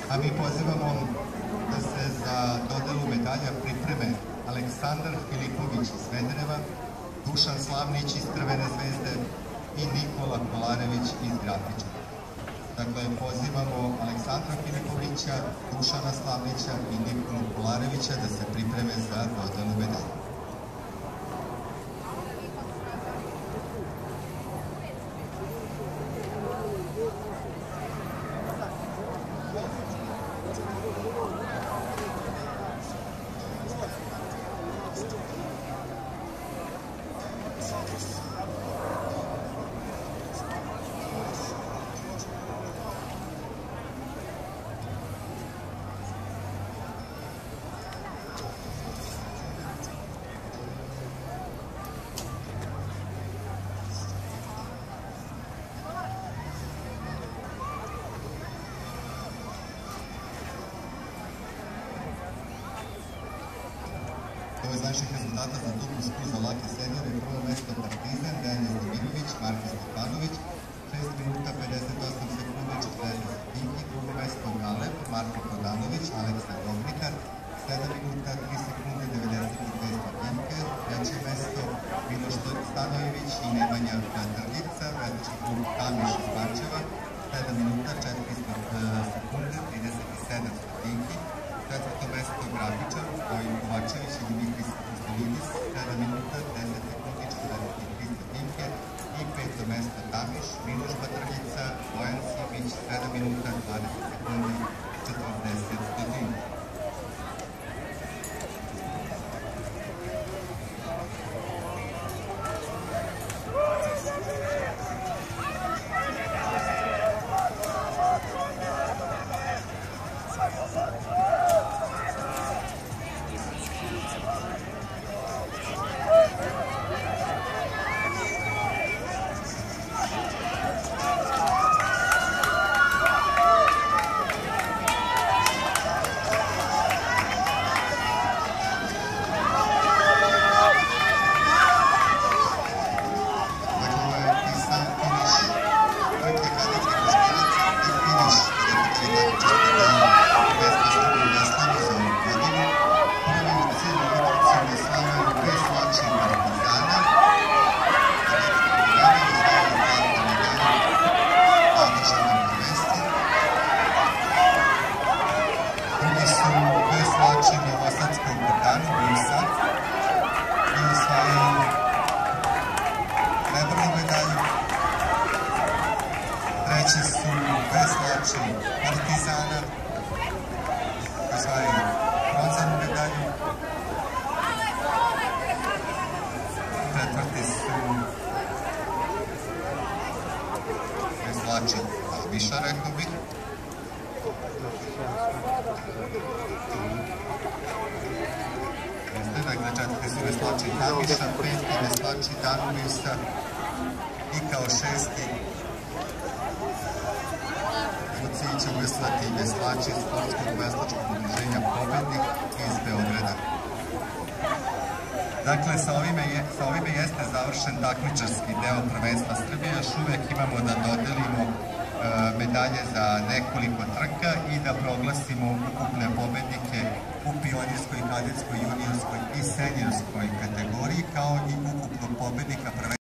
A mi pozivamo da se za dodelu medalja pripreme Aleksandar Filipović iz Smedereva, Dušan Slavnić iz Crvene zvezde i Nikola Kolarević iz Grafiča. Dakle, pozivamo Aleksandra Filipovića, Dušana Slavnića i Nikolu Kolarevića da se pripreme za dodelu medalja. Ovo iz naših rezultata za duplu sku za lake seniore, prvo mesto Partizan, Dejan Zdemirović, Marko Stefanović, 6 minuta 58 sekunde 40 sekunde, drugo mesto Galeb, Marko Kodanović, Aleksa Dobnikar, 7 minuta 3 sekunde 92 sekunde, treće mesto Miloš Stanojević i Nemanja Trgica, vedeći klub Kamiš iz Pančeva, 7 minuta 4 sekunde 37 sekunde, četvrto mesto Grafičar, Vojin Kovačević i Dimitris Kostolidis, 7 minuta 10 sekundi 43 sekunde i peto mesto Tamiš, Miloš Batrljica, Bojan Simić, 7 minuta 20 sekundi 40 sekundi. Treći su veslači Partizana, osvajaju bronzanu medalju. Četvrti su veslači Kamiša, rekao bih. Dakle, četvrti su veslači Kamiša, peti veslači Danubiusa i kao šesti će uveslati veslači sportskog veslačkog udruženja Pobednik iz Beograda. Dakle, sa ovime jeste završen takmičarski deo prvenstva Srbije. Još uvek imamo da dodelimo medalje za nekoliko trka i da proglasimo ukupne pobednike u pionirskoj, kadetskoj, juniorskoj i seniorskoj kategoriji, kao i ukupnog pobednika prvenstva